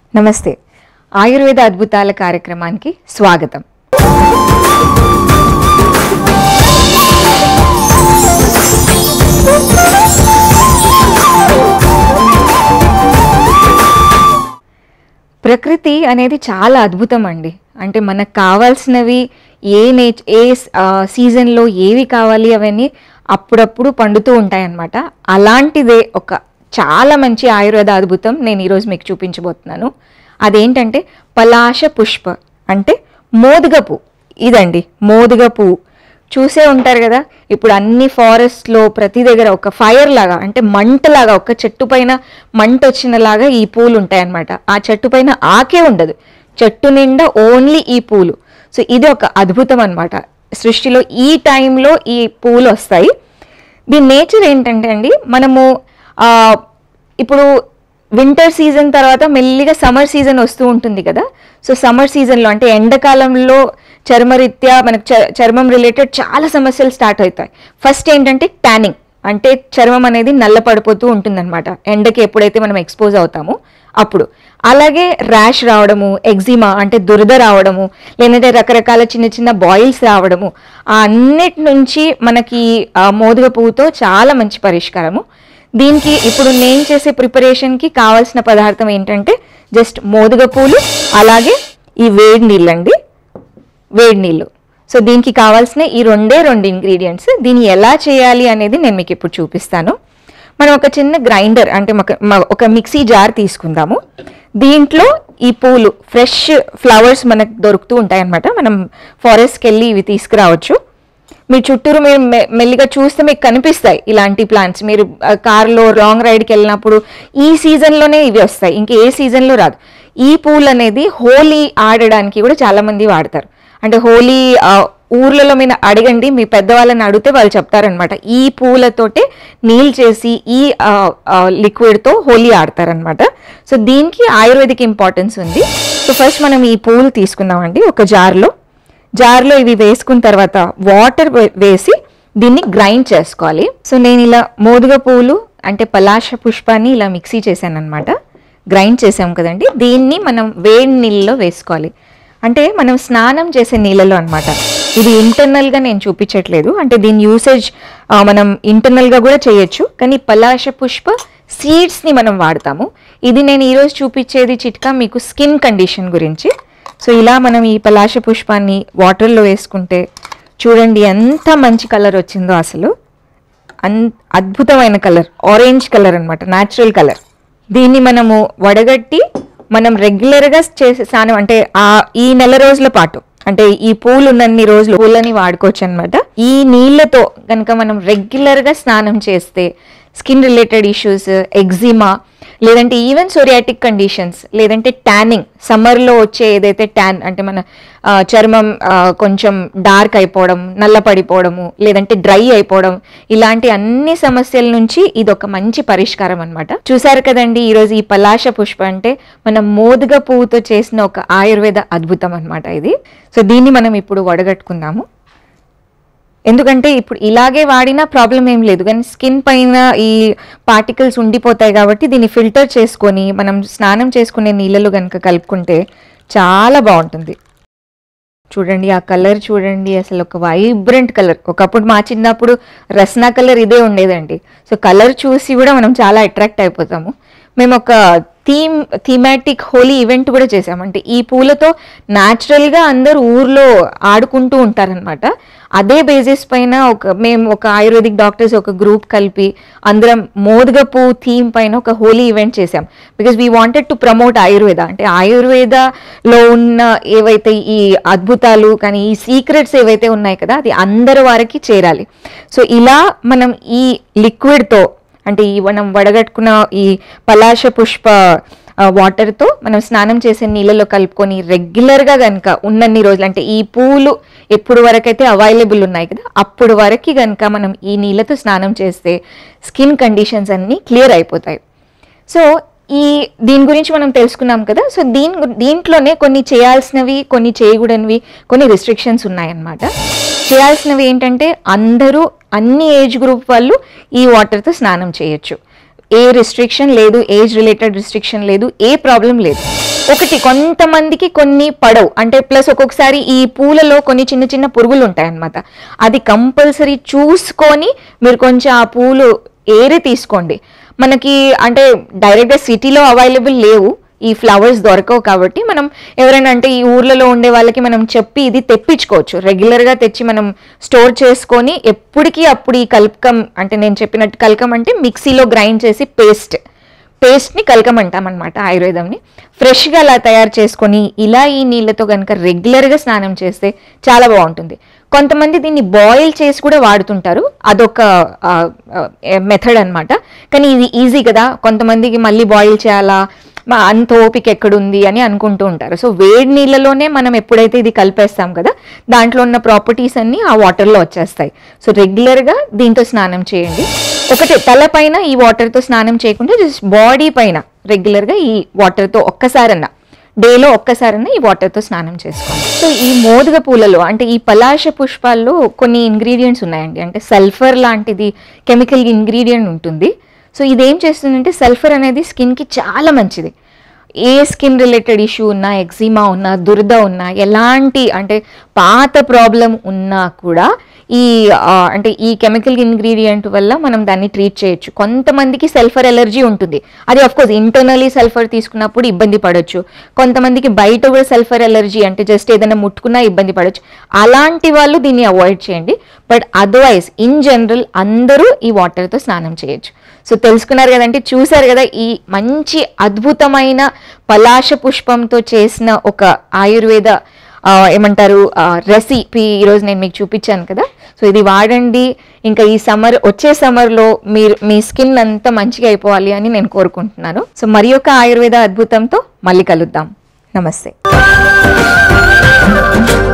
నమస్తే ఆయుర్వేద అద్భుతాల కార్యక్రమానికి స్వాగతం. ప్రకృతి అనేది చాలా అద్భుతం అండి. అంటే మనకు కావాల్సినవి ఏ సీజన్లో ఏవి కావాలి అవన్నీ అప్పుడప్పుడు పండుతూ ఉంటాయన్నమాట. అలాంటిదే ఒక చాలా మంచి ఆయుర్వేద అద్భుతం నేను ఈరోజు మీకు చూపించబోతున్నాను. అదేంటంటే పలాశ పుష్ప అంటే మోదుగ పువ్వు. ఇదండి మోదుగ పువ్వు. చూసే ఉంటారు కదా, ఇప్పుడు అన్ని ఫారెస్ట్లో ప్రతి దగ్గర ఒక ఫైర్ లాగా అంటే మంటలాగా, ఒక చెట్టు పైన మంట వచ్చినలాగా ఈ పూలు ఉంటాయన్నమాట. ఆ చెట్టు పైన ఆకే ఉండదు, చెట్టు నిండా ఓన్లీ ఈ పూలు. సో ఇది ఒక అద్భుతం అనమాట. సృష్టిలో ఈ టైంలో ఈ పూలు వస్తాయి. దీని నేచర్ ఏంటంటే అండి, మనము ఇప్పుడు వింటర్ సీజన్ తర్వాత మెల్లిగా సమ్మర్ సీజన్ వస్తూ ఉంటుంది కదా. సో సమ్మర్ సీజన్లో అంటే ఎండాకాలంలో చర్మరీత్యా మనకు చర్మం రిలేటెడ్ చాలా సమస్యలు స్టార్ట్ అవుతాయి. ఫస్ట్ ఏంటంటే ట్యానింగ్, అంటే చర్మం అనేది నల్ల పడిపోతూ ఉంటుందన్నమాట ఎండకి ఎప్పుడైతే మనం ఎక్స్పోజ్ అవుతామో అప్పుడు. అలాగే ర్యాష్ రావడము, ఎగ్జిమా అంటే దురద రావడము, లేదంటే రకరకాల చిన్న చిన్న బాయిల్స్ రావడము, ఆ అన్నిటి నుంచి మనకి మోదుగ పువ్వుతో చాలా మంచి పరిష్కారము. దీనికి ఇప్పుడు నేను చేసే ప్రిపరేషన్కి కావాల్సిన పదార్థం ఏంటంటే జస్ట్ మోదుగ పూలు, అలాగే ఈ వేడి నీళ్ళండి, వేడి నీళ్ళు. సో దీనికి కావాల్సిన ఈ రెండు ఇంగ్రీడియంట్స్. దీన్ని ఎలా చేయాలి అనేది నేను మీకు ఇప్పుడు చూపిస్తాను. మనం ఒక చిన్న గ్రైండర్ అంటే ఒక మిక్సీ జార్ తీసుకుందాము. దీంట్లో ఈ పూలు ఫ్రెష్ ఫ్లవర్స్ మనకు దొరుకుతూ ఉంటాయి అన్నమాట. మనం ఫారెస్ట్కి వెళ్ళి ఇవి తీసుకురావచ్చు. మీ చుట్టూరు మీరు మెల్లిగా చూస్తే మీకు కనిపిస్తాయి ఇలాంటి ప్లాంట్స్. మీరు కార్లో లాంగ్ రైడ్కి వెళ్ళినప్పుడు ఈ సీజన్లోనే ఇవి వస్తాయి, ఇంకా ఏ సీజన్లో రాదు. ఈ పూలు అనేది హోలీ ఆడడానికి కూడా చాలామంది వాడతారు. అంటే హోలీ ఊర్లలో మీద అడగండి, మీ పెద్దవాళ్ళని అడిగితే వాళ్ళు చెప్తారనమాట. ఈ పూలతోటే నీళ్ళు చేసి ఈ లిక్విడ్తో హోలీ ఆడతారనమాట. సో దీనికి ఆయుర్వేదిక్ ఇంపార్టెన్స్ ఉంది. సో ఫస్ట్ మనం ఈ పూలు తీసుకుందామండి. ఒక జార్లో ఇవి వేసుకున్న తర్వాత వాటర్ వేసి దీన్ని గ్రైండ్ చేసుకోవాలి. సో నేను ఇలా మోదుగ పూలు అంటే పలాశ పుష్పాన్ని ఇలా మిక్సీ చేశాను అనమాట. గ్రైండ్ చేసాం కదండి, దీన్ని మనం వేడి నీళ్ళలో వేసుకోవాలి. అంటే మనం స్నానం చేసే నీళ్ళలో అనమాట. ఇది ఇంటర్నల్గా నేను చూపించట్లేదు, అంటే దీని యూసేజ్ మనం ఇంటర్నల్గా కూడా చేయొచ్చు, కానీ పలాశ పుష్ప సీడ్స్ని మనం వాడతాము. ఇది నేను ఈరోజు చూపించేది చిట్కా మీకు స్కిన్ కండిషన్ గురించి. సో ఇలా మనం ఈ పలాశ పుష్పాన్ని వాటర్లో వేసుకుంటే చూడండి ఎంత మంచి కలర్ వచ్చిందో. అసలు అద్భుతమైన కలర్, ఆరెంజ్ కలర్ అనమాట, న్యాచురల్ కలర్. దీన్ని మనము వడగట్టి మనం రెగ్యులర్గా చేసే స్నానం అంటే ఈ నెల రోజుల పాటు, అంటే ఈ పూలు ఉన్నన్ని రోజులు పూలని వాడుకోవచ్చు అనమాట. ఈ నీళ్ళతో కనుక మనం రెగ్యులర్గా స్నానం చేస్తే స్కిన్ రిలేటెడ్ ఇష్యూస్, ఎగ్జిమా, లేదంటే ఈవెన్ సోరియాటిక్ కండిషన్స్, లేదంటే ట్యానింగ్, సమ్మర్లో వచ్చే ఏదైతే ట్యాన్ అంటే మన చర్మం కొంచెం డార్క్ అయిపోవడం, నల్ల పడిపోవడము, లేదంటే డ్రై అయిపోవడం, ఇలాంటి అన్ని సమస్యల నుంచి ఇది ఒక మంచి పరిష్కారం అనమాట. చూసారు కదండి ఈరోజు ఈ పలాశ పుష్ప అంటే మన మోదుగ పువ్వుతో చేసిన ఒక ఆయుర్వేద అద్భుతం అనమాట ఇది. సో దీన్ని మనం ఇప్పుడు వడగట్టుకుందాము. ఎందుకంటే ఇప్పుడు ఇలాగే వాడినా ప్రాబ్లం ఏం లేదు, కానీ స్కిన్ పైన ఈ పార్టికల్స్ ఉండిపోతాయి కాబట్టి దీన్ని ఫిల్టర్ చేసుకొని మనం స్నానం చేసుకునే నీళ్ళలో కనుక కలుపుకుంటే చాలా బాగుంటుంది. చూడండి ఆ కలర్ చూడండి, అసలు ఒక వైబ్రెంట్ కలర్. ఒకప్పుడు మా చిన్నప్పుడు రస్నా కలర్ ఇదే ఉండేదండి. సో కలర్ చూసి కూడా మనం చాలా అట్రాక్ట్ అయిపోతాము. మేము ఒక థీమాటిక్ హోలీ ఈవెంట్ కూడా చేసామంటే ఈ పూలతో న్యాచురల్గా అందరూ ఊర్లో ఆడుకుంటూ ఉంటారనమాట. అదే బేసిస్ పైన మేము ఒక ఆయుర్వేదిక్ డాక్టర్స్ ఒక గ్రూప్ కలిపి అందరం మోదుగ పువ్వు థీమ్ పైన ఒక హోలీ ఈవెంట్ చేసాం. Because we wanted to promote Ayurveda. అంటే ఆయుర్వేదలో ఉన్న ఏవైతే ఈ అద్భుతాలు కానీ ఈ సీక్రెట్స్ ఏవైతే ఉన్నాయి కదా, అది అందరి వారికి చేరాలి. సో ఇలా మనం ఈ లిక్విడ్తో అంటే ఈ మనం వడగట్టుకున్న ఈ పలాశ పుష్ప వాటర్తో మనం స్నానం చేసే నీళ్ళలో కలుపుకొని రెగ్యులర్గా కనుక ఉన్నన్ని రోజులు, అంటే ఈ పూలు ఎప్పుడు వరకైతే అవైలబుల్ ఉన్నాయి కదా అప్పుడు వరకు కనుక మనం ఈ నీళ్ళతో స్నానం చేస్తే స్కిన్ కండిషన్స్ అన్నీ క్లియర్ అయిపోతాయి. సో దీని గురించి మనం తెలుసుకున్నాం కదా. సో దీంట్లోనే కొన్ని చేయాల్సినవి, కొన్ని చేయకూడనివి, కొన్ని రిస్ట్రిక్షన్స్ ఉన్నాయన్నమాట. చేయాల్సినవి ఏంటంటే అందరూ అన్ని ఏజ్ గ్రూప్ వాళ్ళు ఈ వాటర్తో స్నానం చేయొచ్చు. ఏ రిస్ట్రిక్షన్ లేదు, ఏజ్ రిలేటెడ్ రిస్ట్రిక్షన్ లేదు, ఏ ప్రాబ్లం లేదు. ఒకటి కొంతమందికి కొన్ని పడవు, అంటే ప్లస్ ఒక్కొక్కసారి ఈ పూలలో కొన్ని చిన్న చిన్న పురుగులు ఉంటాయన్నమాట. అది కంపల్సరీ చూసుకొని మీరు కొంచెం ఆ పూలు ఏరి తీసుకోండి. మనకి అంటే డైరెక్ట్గా సిటీలో అవైలబుల్ లేవు, ఈ ఫ్లవర్స్ దొరకవు, కాబట్టి మనం ఎవరైనా అంటే ఈ ఊర్లలో ఉండే వాళ్ళకి మనం చెప్పి ఇది తెప్పించుకోవచ్చు. రెగ్యులర్గా తెచ్చి మనం స్టోర్ చేసుకొని ఎప్పటికీ అప్పుడు ఈ కల్కం, అంటే నేను చెప్పినట్టు కల్కం అంటే మిక్సీలో గ్రైండ్ చేసి పేస్ట్ని కల్కం అంటాం అనమాట ఆయుర్వేదంని. ఫ్రెష్గా అలా తయారు చేసుకొని ఇలా ఈ నీళ్ళతో కనుక రెగ్యులర్గా స్నానం చేస్తే చాలా బాగుంటుంది. కొంతమంది దీన్ని బాయిల్ చేసి కూడా వాడుతుంటారు, అదొక మెథడ్ అనమాట. కానీ ఇది ఈజీ కదా, కొంతమందికి మళ్ళీ బాయిల్ చేయాలా, అంత ఓపిక ఎక్కడుంది అని అనుకుంటూ ఉంటారు. సో వేడి నీళ్ళలోనే మనం ఎప్పుడైతే ఇది కలిపేస్తాం కదా, దాంట్లో ఉన్న ప్రాపర్టీస్ అన్నీ ఆ వాటర్లో వచ్చేస్తాయి. సో రెగ్యులర్గా దీంతో స్నానం చేయండి. ఒకటే తల పైన ఈ వాటర్తో స్నానం చేయకుండా జస్ట్ బాడీ పైన రెగ్యులర్గా ఈ వాటర్తో డేలో ఒక్కసారన్నా ఈ వాటర్తో స్నానం చేసుకోండి. సో ఈ మోదుగ పూలలో అంటే ఈ పలాశ పుష్పాల్లో కొన్ని ఇంగ్రీడియంట్స్ ఉన్నాయండి. అంటే సల్ఫర్ లాంటిది కెమికల్ ఇంగ్రీడియంట్ ఉంటుంది. సో ఇదేం చేస్తుందంటే సల్ఫర్ అనేది స్కిన్కి చాలా మంచిది. ఏ స్కిన్ రిలేటెడ్ ఇష్యూ ఉన్నా, ఎగ్జిమా ఉన్నా, దురద ఉన్నా, ఎలాంటి అంటే పాత ప్రాబ్లం ఉన్నా కూడా అంటే ఈ కెమికల్ ఇంగ్రీడియంట్ వల్ల మనం దాన్ని ట్రీట్ చేయొచ్చు. కొంతమందికి సల్ఫర్ ఎలర్జీ ఉంటుంది, అది ఆఫ్కోర్స్ ఇంటర్నలీ సల్ఫర్ తీసుకున్నప్పుడు ఇబ్బంది పడవచ్చు. కొంతమందికి బయట కూడా సల్ఫర్ ఎలర్జీ అంటే జస్ట్ ఏదైనా ముట్టుకున్నా ఇబ్బంది పడవచ్చు. అలాంటి వాళ్ళు దీన్ని అవాయిడ్ చేయండి. బట్ అదర్వైజ్ ఇన్ జనరల్ అందరూ ఈ వాటర్తో స్నానం చేయొచ్చు. సో తెలుసుకున్నారు కదంటే, చూసారు కదా ఈ మంచి అద్భుతమైన పలాశ పుష్పంతో చేసిన ఒక ఆయుర్వేద రెసిపీ ఈరోజు నేను మీకు చూపించాను కదా. సో ఇది వాడండి. ఇంకా ఈ వచ్చే సమ్మర్లో మీ స్కిన్ అంతా మంచిగా అయిపోవాలి అని నేను కోరుకుంటున్నాను. సో మరి ఒక ఆయుర్వేద అద్భుతంతో మళ్ళీ కలుద్దాం. నమస్తే.